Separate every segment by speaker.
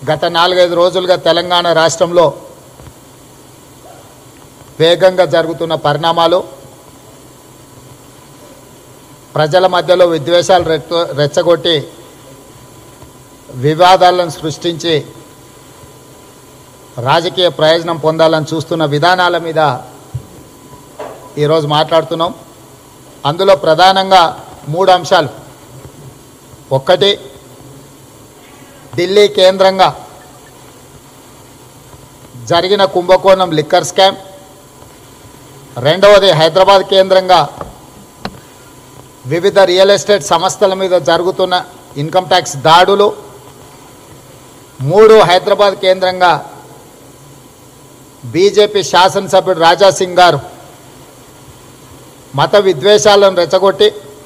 Speaker 1: గత 4-5 రోజులుగా తెలంగాణ రాష్ట్రంలో వేగంగా జరుగుతున్న పరిణామాలు, ప్రజల మధ్యలో విద్వేషాలు రెచ్చగొట్టి వివాదాలను సృష్టించి రాజకీయ ప్రయోజనం పొందాలని చూస్తున్న విధానాల మీద ఈరోజు మాట్లాడుతున్నాం. అందులో ప్రధానంగా 3 అంశాలు. ఒకటి, ఢిల్లీ కేంద్రంగా జరిగిన కుంభకోణం లిక్కర్ స్కామ్. రెండవది, హైదరాబాద్ కేంద్రంగా వివిధ రియల్ ఎస్టేట్ సంస్థల మీద జరుగుతున్న ఇన్కమ్ ట్యాక్స్ దాడులు. 3, హైదరాబాద్ కేంద్రంగా బీజేపీ శాసనసభ్యుడు రాజాసింగ్ గారు మత విద్వేషాలను రెచ్చగొట్టి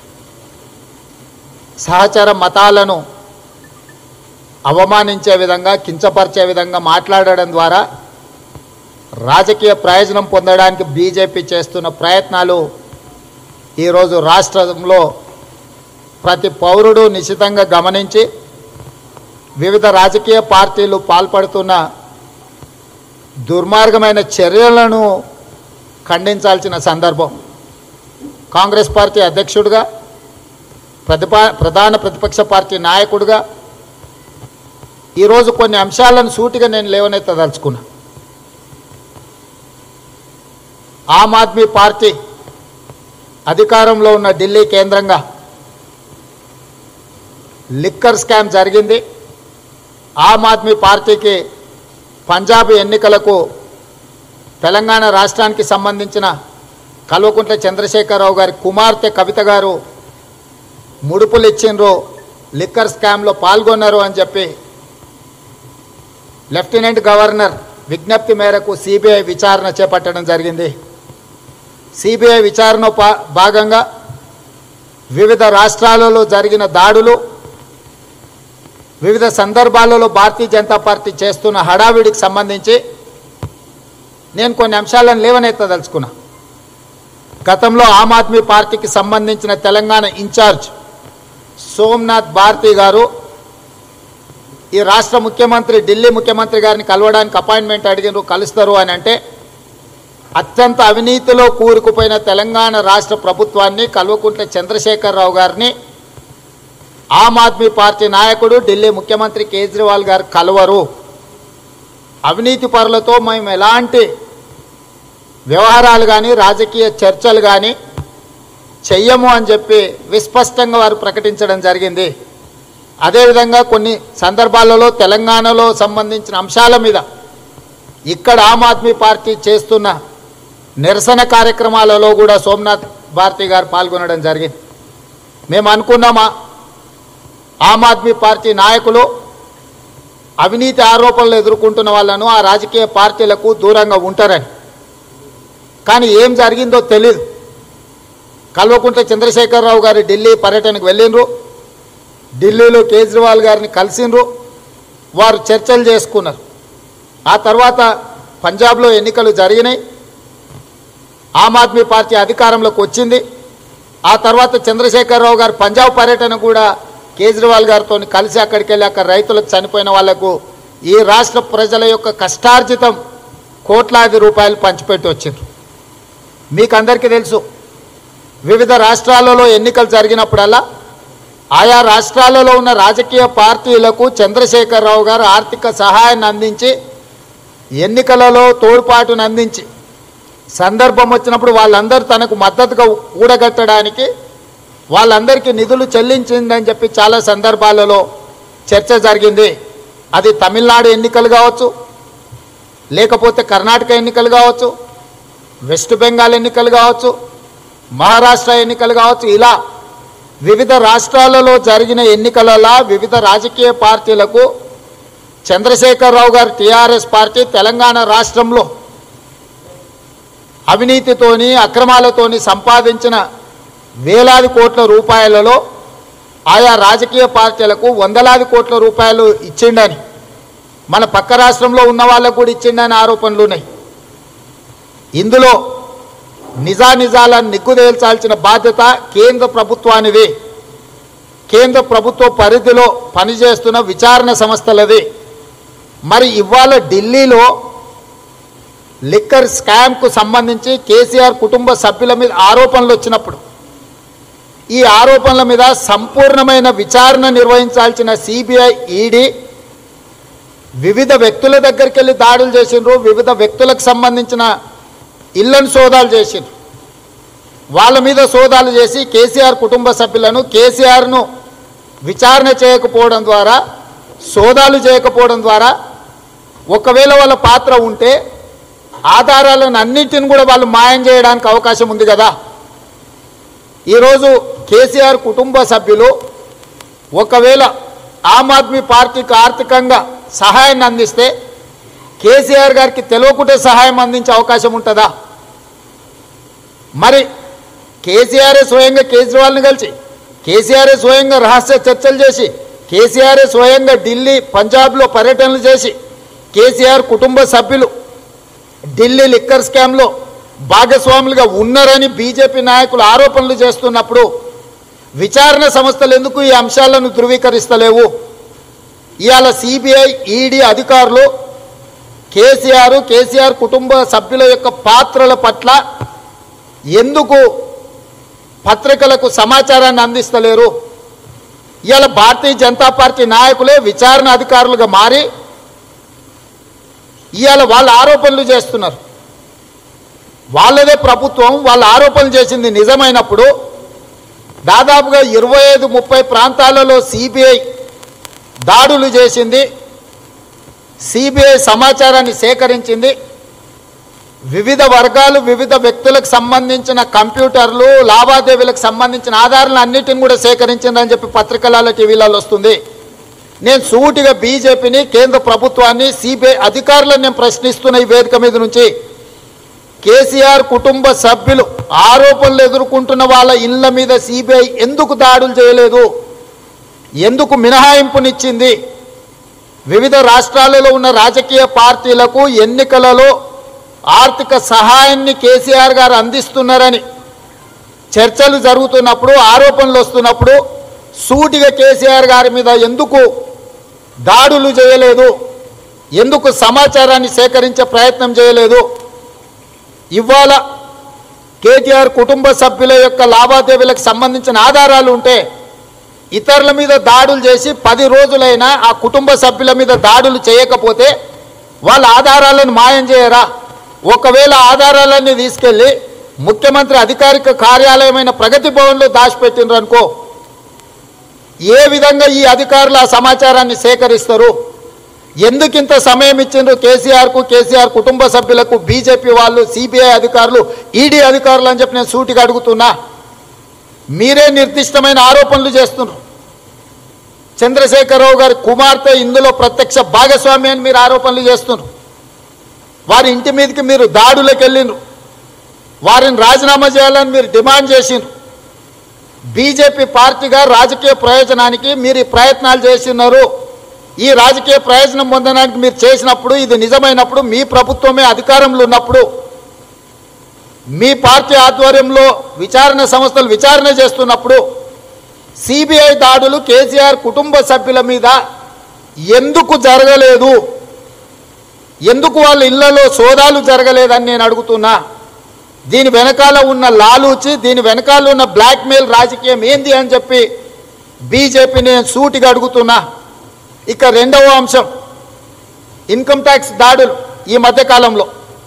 Speaker 1: సహచర మతాలను అవమానించే విధంగా, కించపరిచే విధంగా మాట్లాడడం ద్వారా రాజకీయ ప్రయోజనం పొందడానికి బీజేపీ చేస్తున్న ప్రయత్నాలు ఈరోజు రాష్ట్రంలో ప్రతి పౌరుడు నిశితంగా గమనించి వివిధ రాజకీయ పార్టీలు పాల్పడుతున్న దుర్మార్గమైన చర్యలను ఖండించాల్సిన సందర్భం. కాంగ్రెస్ పార్టీ అధ్యక్షుడిగా, ప్రధాన ప్రతిపక్ష పార్టీ నాయకుడిగా ఈరోజు కొన్ని అంశాలను సూటిగా నేను లేవనెత్తదలుచుకున్నా. ఆమ్ ఆద్మీ పార్టీ అధికారంలో ఉన్న ఢిల్లీ కేంద్రంగా లిక్కర్ స్కామ్ జరిగింది. ఆమ్ ఆద్మీ పార్టీకి పంజాబ్ ఎన్నికలకు తెలంగాణ రాష్ట్రానికి సంబంధించిన కల్వకుంట్ల చంద్రశేఖరరావు గారి కుమార్తె కవిత గారు ముడుపులు ఇచ్చిండ్రు, లిక్కర్ స్కామ్లో పాల్గొన్నారు అని చెప్పి లెఫ్టినెంట్ గవర్నర్ విజ్ఞప్తి మేరకు సిబిఐ విచారణ చేపట్టడం జరిగింది. సిబిఐ విచారణ భాగంగా వివిధ రాష్ట్రాలలో జరిగిన దాడులు, వివిధ సందర్భాలలో భారతీయ జనతా పార్టీ చేస్తున్న హడావిడికి సంబంధించి నేను కొన్ని అంశాలను లేవనెత్తదలుచుకున్నా. గతంలో ఆమ్ ఆద్మీ పార్టీకి సంబంధించిన తెలంగాణ ఇన్ఛార్జ్ సోమనాథ్ భారతి గారు ఈ రాష్ట్ర ముఖ్యమంత్రి, ఢిల్లీ ముఖ్యమంత్రి గారిని కలవడానికి అపాయింట్మెంట్ అడిగినారు, కలుస్తారు అని అంటే అత్యంత అవినీతిలో కూరుకుపోయిన తెలంగాణ రాష్ట్ర ప్రభుత్వాన్ని, కల్వకుంట్ల చంద్రశేఖరరావు గారిని ఆమ్ ఆద్మీ పార్టీ నాయకుడు, ఢిల్లీ ముఖ్యమంత్రి కేజ్రీవాల్ గారు కలవరు, అవినీతి పరులతో మేము ఎలాంటి వ్యవహారాలు కానీ రాజకీయ చర్చలు కానీ చెయ్యము అని చెప్పి విస్పష్టంగా వారు ప్రకటించడం జరిగింది. అదేవిధంగా కొన్ని సందర్భాలలో తెలంగాణలో సంబంధించిన అంశాల మీద ఇక్కడ ఆమ్ ఆద్మీ పార్టీ చేస్తున్న నిరసన కార్యక్రమాలలో కూడా సోమనాథ్ భారతి గారు పాల్గొనడం జరిగింది. మేము అనుకున్నామా ఆమ్ ఆద్మీ పార్టీ నాయకులు అవినీతి ఆరోపణలు ఎదుర్కొంటున్న వాళ్ళను ఆ రాజకీయ పార్టీలకు దూరంగా ఉంటారని. కానీ ఏం జరిగిందో తెలియదు. కల్వకుంట్ల చంద్రశేఖరరావు గారు ఢిల్లీ పర్యటనకు వెళ్ళిండ్రు, ఢిల్లీలో కేజ్రీవాల్ గారిని కలిసిండ్రు, వారు చర్చలు చేసుకున్నారు. ఆ తర్వాత పంజాబ్లో ఎన్నికలు జరిగినాయి, ఆమ్ ఆద్మీ పార్టీ అధికారంలోకి వచ్చింది. ఆ తర్వాత చంద్రశేఖరరావు గారు పంజాబ్ పర్యటన కూడా కేజ్రీవాల్ గారితో కలిసి అక్కడికి వెళ్ళి అక్కడ రైతులకు చనిపోయిన వాళ్లకు ఈ రాష్ట్ర ప్రజల యొక్క కష్టార్జితం కోట్లాది రూపాయలు పంచిపెట్టి వచ్చిండ్రు. మీకు అందరికీ తెలుసు, వివిధ రాష్ట్రాలలో ఎన్నికలు జరిగినప్పుడల్లా ఆయా రాష్ట్రాలలో ఉన్న రాజకీయ పార్టీలకు చంద్రశేఖరరావు గారు ఆర్థిక సహాయాన్ని అందించి, ఎన్నికలలో తోడ్పాటును అందించి, సందర్భం వచ్చినప్పుడు వాళ్ళందరూ తనకు మద్దతుగా కూడగట్టడానికి వాళ్ళందరికీ నిధులు చెల్లించిందని చెప్పి చాలా సందర్భాలలో చర్చ జరిగింది. అది తమిళనాడు ఎన్నికలు కావచ్చు, లేకపోతే కర్ణాటక ఎన్నికలు కావచ్చు, వెస్ట్ బెంగాల్ ఎన్నికలు కావచ్చు, మహారాష్ట్ర ఎన్నికలు కావచ్చు. ఇలా వివిధ రాష్ట్రాలలో జరిగిన ఎన్నికలలో వివిధ రాజకీయ పార్టీలకు చంద్రశేఖరరావు గారు టీఆర్ఎస్ పార్టీ తెలంగాణ రాష్ట్రంలో అవినీతితోని, అక్రమాలతోని సంపాదించిన వేలాది కోట్ల రూపాయలలో ఆయా రాజకీయ పార్టీలకు వందలాది కోట్ల రూపాయలు ఇచ్చిండని, మన పక్క రాష్ట్రంలో ఉన్న వాళ్ళకు కూడా ఇచ్చిండని ఆరోపణలు ఉన్నాయి. ఇందులో నిజానిజాలను నిగ్గుదేల్చాల్సిన బాధ్యత కేంద్ర ప్రభుత్వానిది. కేంద్ర ప్రభుత్వ పరిధిలో పనిచేస్తున్న విచారణ సంస్థలది. మరి ఇవాళ ఢిల్లీలో లిక్కర్ స్కామ్కు సంబంధించి కేసీఆర్ కుటుంబ సభ్యుల మీద ఆరోపణలు వచ్చినప్పుడు ఈ ఆరోపణల మీద సంపూర్ణమైన విచారణ నిర్వహించాల్సిన సిబిఐ ఈడీ వివిధ వ్యక్తుల దగ్గరికి వెళ్ళి దాడులు చేసిండ్రు, వివిధ వ్యక్తులకు సంబంధించిన ఇళ్లను సోదాలు చేసిండ్రు. వాళ్ళ మీద సోదాలు చేసి కేసీఆర్ కుటుంబ సభ్యులను కేసీఆర్ను విచారణ చేయకపోవడం ద్వారా, సోదాలు చేయకపోవడం ద్వారా ఒకవేళ వాళ్ళ పాత్ర ఉంటే ఆధారాలను అన్నింటిని కూడా వాళ్ళు మాయం చేయడానికి అవకాశం ఉంది కదా. ఈరోజు కేసీఆర్ కుటుంబ సభ్యులు ఒకవేళ ఆమ్ ఆద్మీ పార్టీకి ఆర్థికంగా సహాయాన్ని అందిస్తే కేసీఆర్ గారికి తెలియకుంటే సహాయం అందించే అవకాశం ఉంటుందా? మరి కేసీఆరే స్వయంగా కేజ్రీవాల్ని కలిసి, కేసీఆరే స్వయంగా రహస్య చర్చలు చేసి, కేసీఆరే స్వయంగా ఢిల్లీ పంజాబ్లో పర్యటనలు చేసి, కేసీఆర్ కుటుంబ సభ్యులు ఢిల్లీ లిక్కర్ స్కామ్లో భాగస్వాములుగా ఉన్నారని బీజేపీ నాయకులు ఆరోపణలు చేస్తున్నప్పుడు విచారణ సంస్థలు ఎందుకు ఈ అంశాలను ధృవీకరిస్తలేవు? ఇవాళ సిబిఐ ఈడీ అధికారులు కేసీఆర్ కుటుంబ సభ్యుల యొక్క పాత్రల పట్ల ఎందుకు పత్రికలకు సమాచారాన్ని అందిస్తలేరు? ఇవాళ భారతీయ జనతా పార్టీ నాయకులే విచారణ అధికారులుగా మారి ఇవాళ వాళ్ళ ఆరోపణలు చేస్తున్నారు. వాళ్ళదే ప్రభుత్వం వాళ్ళ ఆరోపణలు చేసింది నిజమైనప్పుడు దాదాపుగా 25-30 ప్రాంతాలలో సిబిఐ దాడులు చేసింది, సిబిఐ సమాచారాన్ని సేకరించింది, వివిధ వర్గాలు వివిధ వ్యక్తులకు సంబంధించిన కంప్యూటర్లు లావాదేవీలకు సంబంధించిన ఆధారాలను అన్నిటిని కూడా సేకరించిందని చెప్పి పత్రికలలో టీవీలలో వస్తుంది. నేను సూటిగా బీజేపీని, కేంద్ర ప్రభుత్వాన్ని, సిబిఐ అధికారులను నేను ప్రశ్నిస్తున్న ఈ వేదిక మీద నుంచి, కేసీఆర్ కుటుంబ సభ్యులు ఆరోపణలు ఎదుర్కొంటున్న వాళ్ళ ఇళ్ల మీద సిబిఐ ఎందుకు దాడులు చేయలేదు? ఎందుకు మినహాయింపునిచ్చింది? వివిధ రాష్ట్రాలలో ఉన్న రాజకీయ పార్టీలకు ఎన్నికలలో ఆర్థిక సహాయాన్ని కేసీఆర్ గారు అందిస్తున్నారని చర్చలు జరుగుతున్నప్పుడు, ఆరోపణలు వస్తున్నప్పుడు సూటిగా కేసీఆర్ గారి మీద ఎందుకు దాడులు చేయలేదు? ఎందుకు సమాచారాన్ని సేకరించే ప్రయత్నం చేయలేదు? ఇవాళ కేటీఆర్ కుటుంబ సభ్యుల యొక్క లావాదేవీలకు సంబంధించిన ఆధారాలు ఉంటే ఇతరుల మీద దాడులు చేసి 10 రోజులైనా ఆ కుటుంబ సభ్యుల మీద దాడులు చేయకపోతే వాళ్ళ ఆధారాలను మాయం చేయరా? ఒకవేళ ఆధారాలన్నీ తీసుకెళ్ళి ముఖ్యమంత్రి అధికారిక కార్యాలయమైన ప్రగతి భవన్లో దాచిపెట్టిండ్రు అనుకో, ఏ విధంగా ఈ అధికారులు ఆ సమాచారాన్ని సేకరిస్తారు? ఎందుకు ఇంత సమయం ఇచ్చిండ్రు కేసీఆర్కు, కేసీఆర్ కుటుంబ సభ్యులకు బీజేపీ వాళ్ళు, సిబిఐ అధికారులు, ఈడీ అధికారులు అని చెప్పి నేను సూటిగా అడుగుతున్నా. మీరే నిర్దిష్టమైన ఆరోపణలు చేస్తున్నారు. చంద్రశేఖరరావు గారి కుమార్తె ఇందులో ప్రత్యక్ష భాగస్వామి అని మీరు ఆరోపణలు చేస్తున్నారు. వారి ఇంటి మీదకి మీరు దాడులకు వెళ్ళిండ్రు, వారిని రాజీనామా చేయాలని మీరు డిమాండ్ చేసిండ్రు. బీజేపీ పార్టీగా రాజకీయ ప్రయోజనానికి మీరు ఈ ప్రయత్నాలు చేస్తున్నారు. ఈ రాజకీయ ప్రయోజనం పొందడానికి మీరు చేసినప్పుడు, ఇది నిజమైనప్పుడు, మీ ప్రభుత్వమే అధికారంలో ఉన్నప్పుడు, మీ పార్టీ ఆధ్వర్యంలో విచారణ సంస్థలు విచారణ చేస్తున్నప్పుడు సిబిఐ దాడులు కేసీఆర్ కుటుంబ సభ్యుల మీద ఎందుకు జరగలేదు? ఎందుకు వాళ్ళ ఇళ్లలో సోదాలు జరగలేదని నేను అడుగుతున్నా. దీని వెనకాల ఉన్న లాలూచి, దీని వెనకాల ఉన్న బ్లాక్మెయిల్ రాజకీయం ఏంది అని చెప్పి బీజేపీని నేను సూటిగా అడుగుతున్నా. ఇక రెండవ అంశం, ఇన్కమ్ ట్యాక్స్ దాడులు. ఈ మధ్యకాలంలో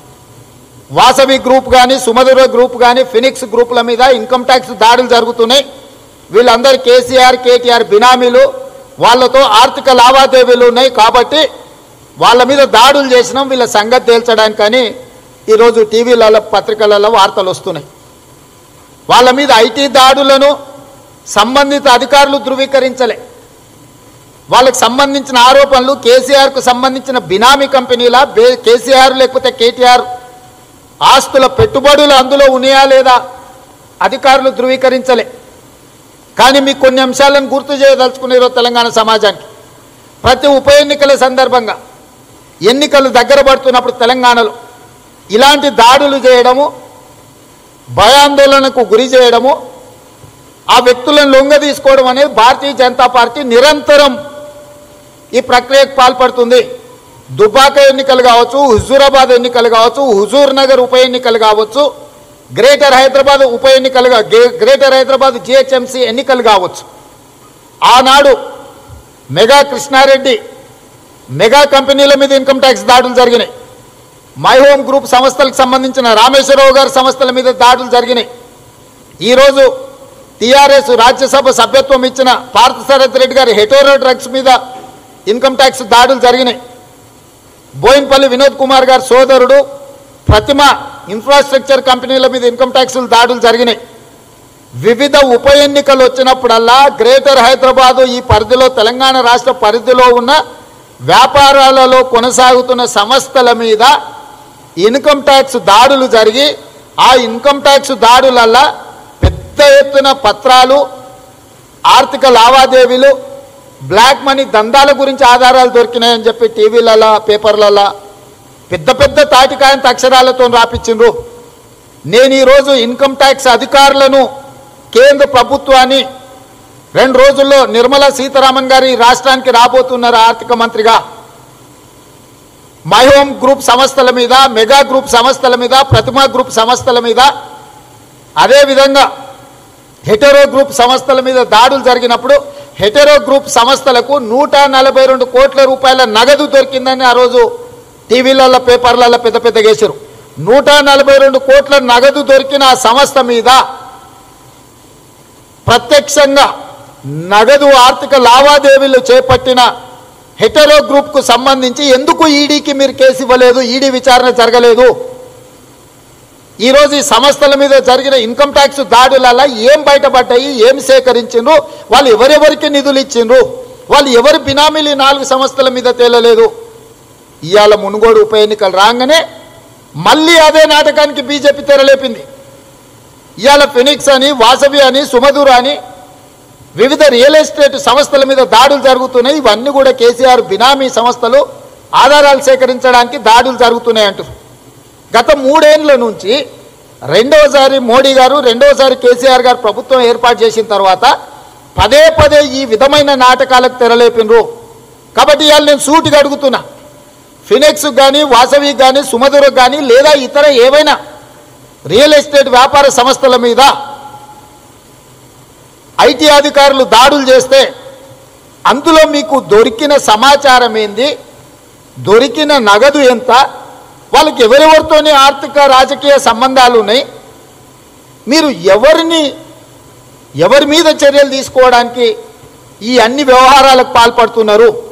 Speaker 1: వాసవి గ్రూప్ కానీ, సుమధుర గ్రూప్ కానీ, ఫినిక్స్ గ్రూపుల మీద ఇన్కమ్ ట్యాక్స్ దాడులు జరుగుతున్నాయి. వీళ్ళందరూ కేసీఆర్, కేటీఆర్ బినామీలు, వాళ్ళతో ఆర్థిక లావాదేవీలు ఉన్నాయి కాబట్టి వాళ్ళ మీద దాడులు చేసినాం, వీళ్ళ సంగతి తేల్చడానికి కానీ ఈరోజు టీవీలలో పత్రికలలో వార్తలు వస్తున్నాయి. వాళ్ళ మీద ఐటీ దాడులను సంబంధిత అధికారులు ధృవీకరించలే. వాళ్ళకి సంబంధించిన ఆరోపణలు కేసీఆర్కు సంబంధించిన బినామీ కంపెనీల, కేసీఆర్ లేకపోతే కేటీఆర్ ఆస్తుల పెట్టుబడులు అందులో ఉన్నాయా లేదా అధికారులు ధృవీకరించలే. కానీ మీకు కొన్ని అంశాలను గుర్తు చేయదలుచుకునేరో తెలంగాణ సమాజానికి. ప్రతి ఉప ఎన్నికల సందర్భంగా ఎన్నికలు దగ్గర పడుతున్నప్పుడు తెలంగాణలో ఇలాంటి దాడులు చేయడము, భయాందోళనకు గురి చేయడము, ఆ వ్యక్తులను లొంగ తీసుకోవడం అనేది భారతీయ జనతా పార్టీ నిరంతరం ఈ ప్రక్రియకు పాల్పడుతుంది. దుబ్బాక ఎన్నికలు కావచ్చు, హుజూరాబాద్ ఎన్నికలు కావచ్చు, హుజూర్ నగర్ ఉప ఎన్నికలు కావచ్చు, గ్రేటర్ హైదరాబాద్ ఉప ఎన్నికలుగా గ్రేటర్ హైదరాబాద్ జిహెచ్ఎంసీ ఎన్నికలు కావచ్చు. ఆనాడు మెగా కృష్ణారెడ్డి మెగా కంపెనీల మీద ఇన్కమ్ ట్యాక్స్ దాడులు జరిగినాయి. మై హోమ్ గ్రూప్ సంస్థలకు సంబంధించిన రామేశ్వరరావు గారి సంస్థల మీద దాడులు జరిగినాయి. ఈరోజు టీఆర్ఎస్ రాజ్యసభ సభ్యత్వం ఇచ్చిన పార్థసారథి రెడ్డి గారి హెటోరో డ్రగ్స్ మీద ఇన్కమ్ ట్యాక్స్ దాడులు జరిగినాయి. బోయిన్పల్లి వినోద్ కుమార్ గారి సోదరుడు ప్రతిమ ఇన్ఫ్రాస్ట్రక్చర్ కంపెనీల మీద ఇన్కమ్ ట్యాక్సులు దాడులు జరిగినాయి. వివిధ ఉప ఎన్నికలు వచ్చినప్పుడల్లా గ్రేటర్ హైదరాబాదు ఈ పరిధిలో తెలంగాణ రాష్ట్ర పరిధిలో ఉన్న వ్యాపారాలలో కొనసాగుతున్న సంస్థల మీద ఇన్కమ్ ట్యాక్స్ దాడులు జరిగి ఆ ఇన్కమ్ ట్యాక్స్ దాడులల్లా పెద్ద ఎత్తున పత్రాలు, ఆర్థిక లావాదేవీలు, బ్లాక్ మనీ దందాల గురించి ఆధారాలు దొరికినాయని చెప్పి టీవీలలో పేపర్లలో పెద్ద పెద్ద తాటికాయంత అక్షరాలతో రాపించిండ్రు. నేను ఈరోజు ఇన్కమ్ ట్యాక్స్ అధికారులను, కేంద్ర ప్రభుత్వాన్ని 2 రోజుల్లో నిర్మలా సీతారామన్ గారి రాష్ట్రానికి రాబోతున్నారు ఆర్థిక మంత్రిగా. మై హోమ్ గ్రూప్ సంస్థల మీద, మెగా గ్రూప్ సంస్థల మీద, ప్రతిమా గ్రూప్ సంస్థల మీద, అదేవిధంగా హెటెరో గ్రూప్ సంస్థల మీద దాడులు జరిగినప్పుడు హెటెరో గ్రూప్ సంస్థలకు 142 కోట్ల రూపాయల నగదు దొరికిందని ఆ రోజు టీవీలలో పేపర్లలో పెద్ద పెద్ద గేశారు. 142 కోట్ల నగదు దొరికిన ఆ సంస్థ మీద ప్రత్యక్షంగా నగదు ఆర్థిక లావాదేవీలు చేపట్టిన హెటెరో గ్రూప్కు సంబంధించి ఎందుకు ఈడీకి మీరు కేసు ఇవ్వలేదు, ఈడీ విచారణ జరగలేదు? ఈరోజు ఈ సంస్థల మీద జరిగిన ఇన్కమ్ ట్యాక్స్ దాడులలో ఏం బయటపడ్డాయి, ఏం సేకరించిండ్రు, వాళ్ళు ఎవరెవరికి నిధులు ఇచ్చిండ్రు, వాళ్ళు ఎవరి బినామీలు 4 సంస్థల మీద తేలలేదు. ఇవాళ మునుగోడు ఉప ఎన్నికలు రాగానే మళ్ళీ అదే నాటకానికి బీజేపీ తెరలేపింది. ఇవాళ ఫినిక్స్ అని, వాసవి అని, సుమధుర అని వివిధ రియల్ ఎస్టేట్ సంస్థల మీద దాడులు జరుగుతున్నాయి. ఇవన్నీ కూడా కేసీఆర్ బినామీ సంస్థలు, ఆధారాలు సేకరించడానికి దాడులు జరుగుతున్నాయి అంటూ గత 3 ఏళ్ల నుంచి రెండోసారి మోడీ గారు, రెండోసారి కేసీఆర్ గారు ప్రభుత్వం ఏర్పాటు చేసిన తర్వాత పదే పదే ఈ విధమైన నాటకాలకు తెరలేపినరు. కాబట్టి ఇవాళ నేను సూటిగా అడుగుతున్నా, ఫినిక్స్ కానీ, వాసవి కానీ, సుమధురకు కానీ, లేదా ఇతర ఏవైనా రియల్ ఎస్టేట్ వ్యాపార సంస్థల మీద ఐటీ అధికారులు దాడులు చేస్తే అందులో మీకు దొరికిన సమాచారం ఏంది, దొరికిన నగదు ఎంత, వాళ్ళకి ఎవరెవరితోనే ఆర్థిక రాజకీయ సంబంధాలు ఉన్నాయి, మీరు ఎవరి మీద చర్యలు తీసుకోవడానికి ఈ అన్ని వ్యవహారాలకు పాల్పడుతున్నారు?